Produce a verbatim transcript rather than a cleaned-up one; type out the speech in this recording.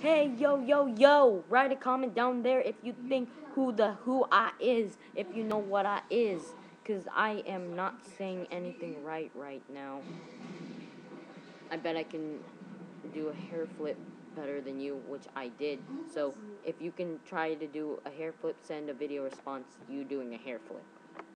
Hey, yo, yo, yo! Write a comment down there if you think who the who I is, if you know what I is, cause I am not saying anything right right now. I bet I can do a hair flip better than you, which I did. So if you can try to do a hair flip, send a video response you doing a hair flip.